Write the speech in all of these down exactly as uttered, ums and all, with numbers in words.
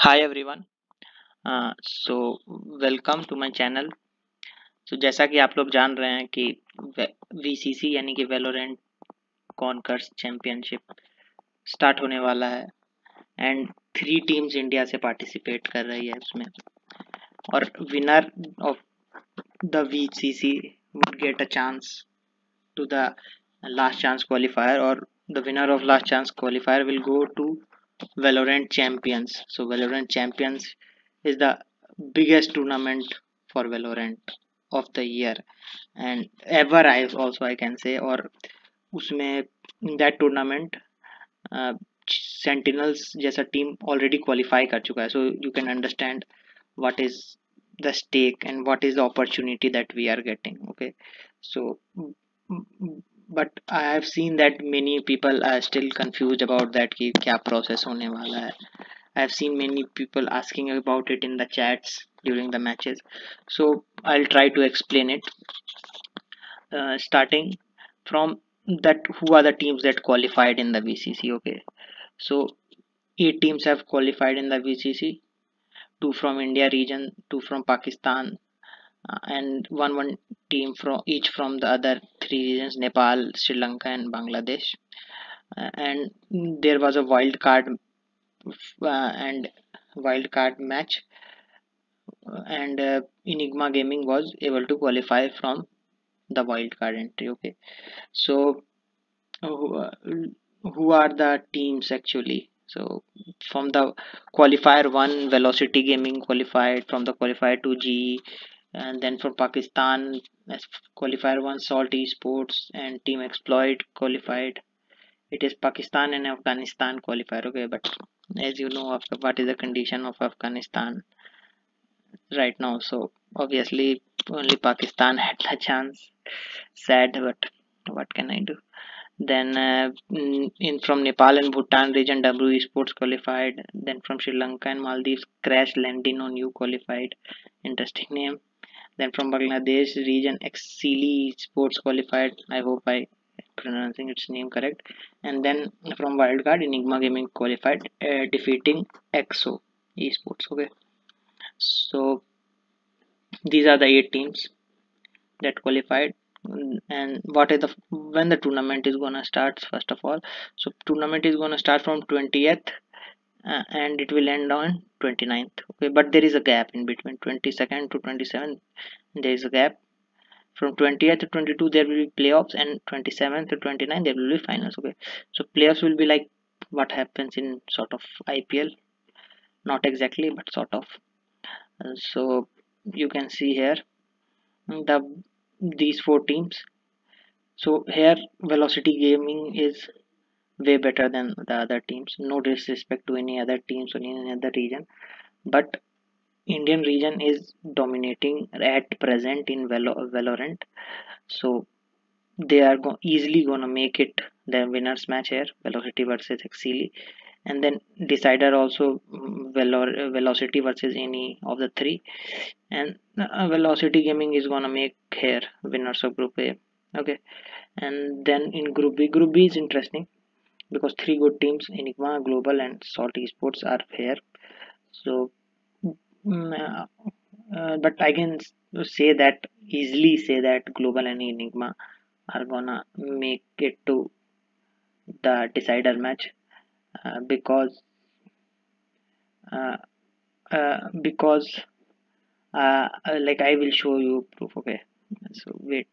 Hi everyone. So welcome to my channel. So जैसा कि आप लोग जान रहे हैं कि वीसीसी यानी कि वैलोरेंट कॉन्कर्स चैंपियनशिप स्टार्ट होने वाला है एंड थ्री टीम्स इंडिया से पार्टिसिपेट कर रही है उसमें। और winner of the VCC would get a chance to the last chance qualifier, और the winner of last chance qualifier will go to Valorant Champions. So Valorant Champions is the biggest tournament for Valorant of the year and ever, I also I can say. और उसमें that tournament uh, Sentinels जैसा team already qualify कर चुका है, so you can understand what is the stake and what is the opportunity that we are getting. Okay, so but I have seen that many people are still confused about that कि क्या process होने वाला है. I have seen many people asking about it in the chats during the matches, so I'll try to explain it. Uh, starting from that, who are the teams that qualified in the V C C? Okay, so eight teams have qualified in the V C C. Two from India region, two from Pakistan, uh, and one one team from each from the other three regions: Nepal, Sri Lanka, and Bangladesh. Uh, and there was a wild card uh, and wild card match, uh, and uh, Enigma Gaming was able to qualify from the wild card entry. Okay, so who, uh, who are the teams actually? So from the qualifier one, Velocity Gaming qualified. From the qualifier two, G, and then from Pakistan, as qualifier one, Salt Esports and Team Exploit qualified. It is Pakistan and Afghanistan qualifier. Okay, but as you know, what is the condition of Afghanistan right now? So obviously, only Pakistan had the chance. Sad, but what can I do? Then uh, mm, in from Nepal and Bhutan region, W Esports qualified. Then from Sri Lanka and Maldives, Crash Landing on You qualified. Interesting name. Then from Bangladesh region, Exili Sports qualified. I hope I pronouncing its name correct. And then from Wildcard, Enigma Gaming qualified, uh, defeating Exo Esports. Okay, so these are the eight teams that qualified. Mm, and what is the when the tournament is gonna start? First of all, so tournament is gonna start from twentieth, uh, and it will end on twenty-ninth. Okay, but there is a gap in between twenty-second to twenty-seventh. There is a gap. From twentieth to twenty-two there will be playoffs, and twenty-seventh to twenty-ninth there will be finals. Okay, so playoffs will be like what happens in sort of I P L, not exactly but sort of. Uh, so you can see here the these four teams. So here Velocity Gaming is way better than the other teams. No disrespect to any other teams or any other region, but Indian region is dominating at present in Valo- Valorant. So they are go- easily gonna make it the winners match here, Velocity versus Exili, and then decider also, mm, Velo- Velocity versus any of the three, and uh, Velocity Gaming is gonna make here winners of Group A. Okay, and then in Group B, Group B is interesting because three good teams, Enigma, Global, and Salt Esports, are here. So, mm, uh, uh, but I can say that easily say that Global and Enigma are gonna make it to the decider match, uh, because uh, uh, because uh, uh, like I will show you proof. Okay, so wait.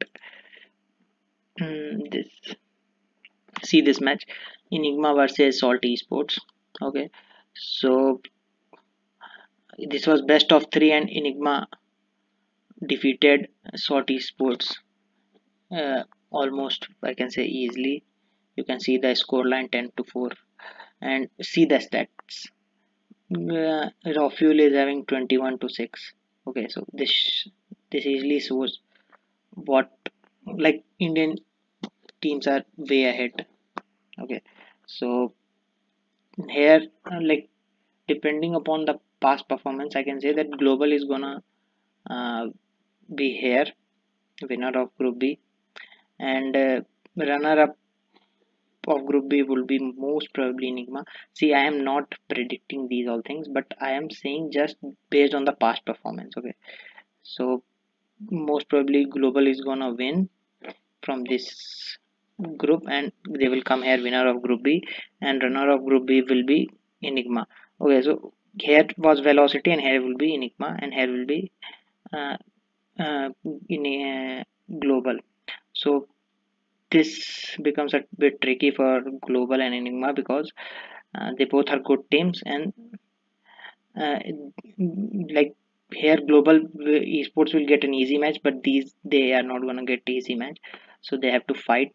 Mm, this see this match, Enigma versus Salt Esports. Okay, so this was best of three, and Enigma defeated Salt Esports, uh, almost I can say easily. You can see the scoreline ten to four, and see the stats. Uh, Rafuel is having twenty-one to six. Okay, so this this easily shows what, like, Indian teams are way ahead. Okay, so here, uh, like, depending upon the past performance, I can say that Global is gonna uh, be here, winner of Group B, and uh, runner up of Group B will be most probably Enigma. See, I am not predicting these all things, but I am saying just based on the past performance. Okay, so most probably Global is gonna win from this group, and they will come here winner of Group B, and runner of Group B will be Enigma. Okay, so here was Velocity, and here will be Enigma, and here will be uh, uh, in a Global. So this becomes a bit tricky for Global and Enigma because uh, they both are good teams, and uh, like here Global esports will get an easy match, but these they are not gonna get easy match, so they have to fight.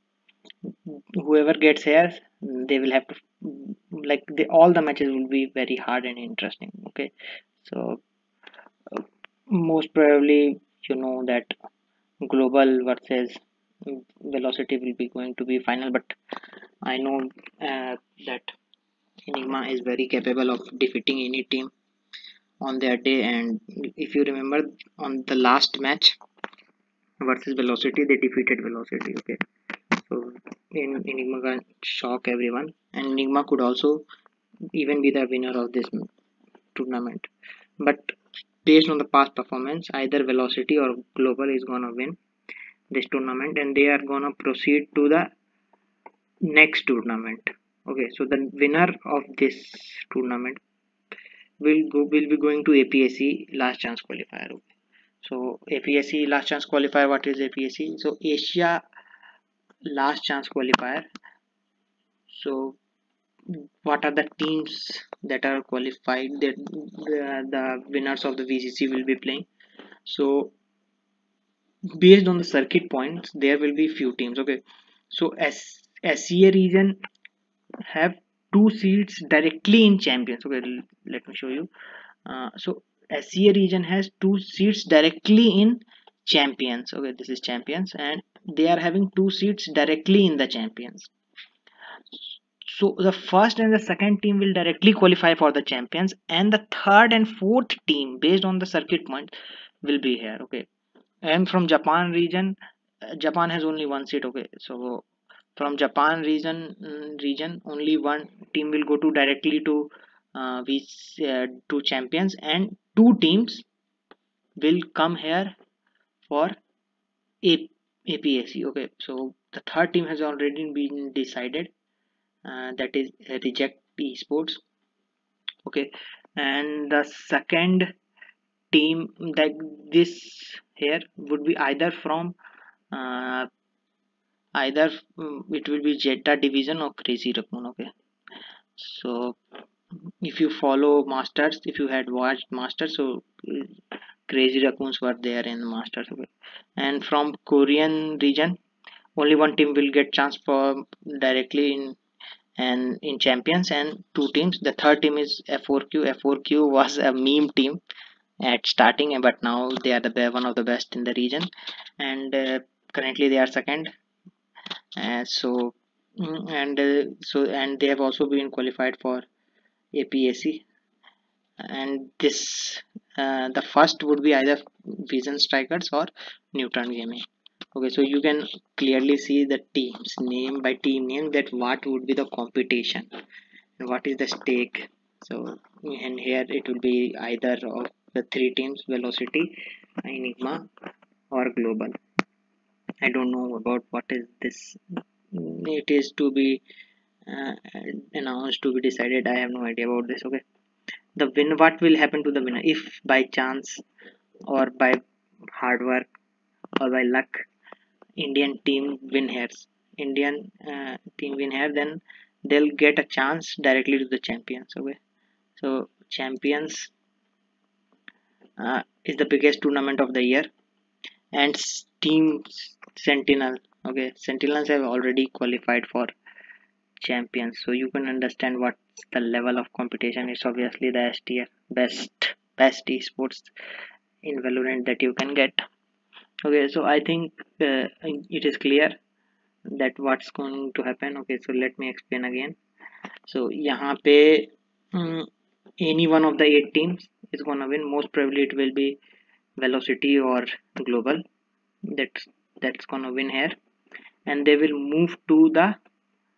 Whoever gets here, they will have to, like, they, all the matches will be very hard and interesting. Okay, so uh, most probably you know that Global versus Velocity will be going to be final, but I know uh, that Enigma is very capable of defeating any team on their day. And if you remember, on the last match versus Velocity, they defeated Velocity. Okay, so in Enigma can shock everyone, and Enigma could also even be the winner of this tournament. But based on the past performance, either Velocity or Global is gonna win this tournament, and they are gonna proceed to the next tournament. Okay, so the winner of this tournament will go will be going to A P S C last chance qualifier. Okay. So A P S C last chance qualifier, what is A P S C? So Asia last chance qualifier. So what are the teams that are qualified that the, the winners of the V C C will be playing? So based on the circuit points, there will be few teams. Okay, so S SCA region have two seats directly in champions. Okay, let me show you. Uh, so S C A region has two seats directly in champions. Okay, this is champions, and they are having two seats directly in the champions. So the first and the second team will directly qualify for the champions, and the third and fourth team, based on the circuit point, will be here. Okay, and from Japan region, uh, Japan has only one seat. Okay, so from Japan region mm, region only one team will go to directly to uh, we uh, two champions, and two teams will come here for A- APSC. Okay, so the third team has already been decided, uh, that is uh, Reject Esports. Okay, and the second team that this here would be either from uh, either mm, it will be Jeddah division or Crazy Raccoon. Okay, so if you follow Masters, if you had watched Masters, so uh, Crazy Raccoons were there in Masters. Okay, and from Korean region, only one team will get chance for directly in and in champions, and two teams. The third team is F four Q. F four Q was a meme team at starting, but now they are the one of the best in the region, and uh, currently they are second. Uh, so mm, and uh, so and they have also been qualified for A P S C, and this uh, the first would be either Vision Strikers or Newton Gaming. Okay, so you can clearly see the teams name by team name, that what would be the competition and what is the stake. So and here it will be either of the three teams: Velocity, Enigma, or Global. I don't know about what is this. It is to be uh, announced, to be decided. I have no idea about this. Okay, the win. What will happen to the winner if by chance or by hard work or by luck Indian team win here? Indian uh, team win here, then they'll get a chance directly to the champions. Okay, so champions uh, is the biggest tournament of the year, and team Sentinel. Okay, Sentinels have already qualified for champions, so you can understand what's the level of competition. It's obviously the S T F best best esports in Valorant that you can get. Okay, so I think uh, it is clear that what's going to happen. Okay, so let me explain again. So यहाँ पे um, any one of the eight teams is gonna win. Most probably it will be Velocity or Global that that's gonna win here, and they will move to the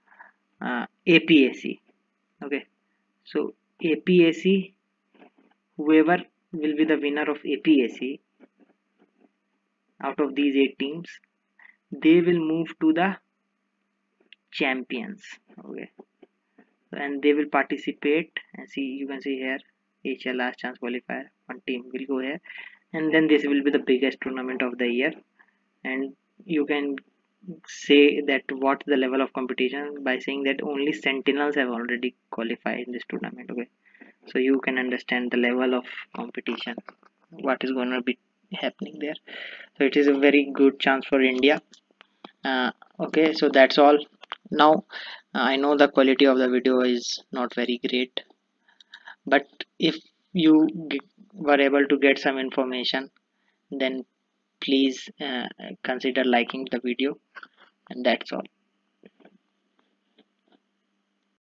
uh, A P A C. Okay, so A P A C, whoever will be the winner of A P A C out of these eight teams, they will move to the champions. Okay, and they will participate, and see, you can see here H L last chance qualifier, one team will go here, and then this will be the biggest tournament of the year. And you can say that what's the level of competition by saying that only sentinels have already qualified in this tournament. Okay, so you can understand the level of competition, what is going to be happening there. So it is a very good chance for India. uh, okay, so that's all. Now uh, I know the quality of the video is not very great, but if you g- were able to get some information, then please uh, consider liking the video, and that's all.